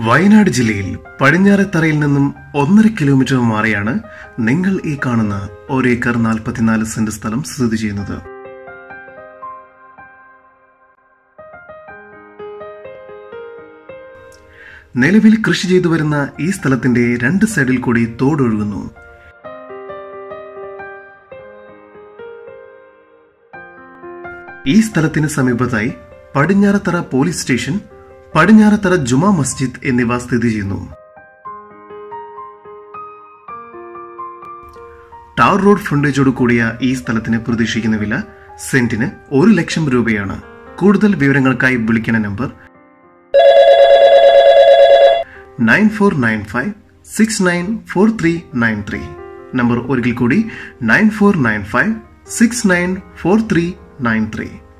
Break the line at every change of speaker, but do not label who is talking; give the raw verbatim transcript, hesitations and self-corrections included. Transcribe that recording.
വയനാട് ജില്ലയിൽ പടിഞ്ഞാറത്തറയിൽ നിന്നും ഒന്നര കിലോമീറ്റർ മാറിയാണ് നിങ്ങൾ ഈ കാണുന്ന ഒരേക്കർ നാൽപ്പത്തിനാല് സെന്റ് സ്ഥലം സ്ഥിതി ചെയ്യുന്നത്. നിലവിൽ കൃഷി ചെയ്തു വരുന്ന ഈ സ്ഥലത്തിന്റെ രണ്ട് സൈഡിൽ കൂടി തോടൊഴുകുന്നു. ഈ സ്ഥലത്തിന് സമീപത്തായി പടിഞ്ഞാറത്തറ പോലീസ് സ്റ്റേഷൻ, പടിഞ്ഞാറത്തറ ജുമാ മസ്ജിദ് എന്നിവ സ്ഥിതി ചെയ്യുന്നു. ടാർ റോഡ് ഫ്രണ്ടേജോട് കൂടിയ ഈ സ്ഥലത്തിന് പ്രതീക്ഷിക്കുന്ന വില സെന്റിന് ഒരു ലക്ഷം രൂപയാണ്. കൂടുതൽ വിവരങ്ങൾക്കായി വിളിക്കുന്ന number nine four nine five six nine four three nine three. Number ഒരിക്കൽ കൂടി nine four nine five six nine four three nine three.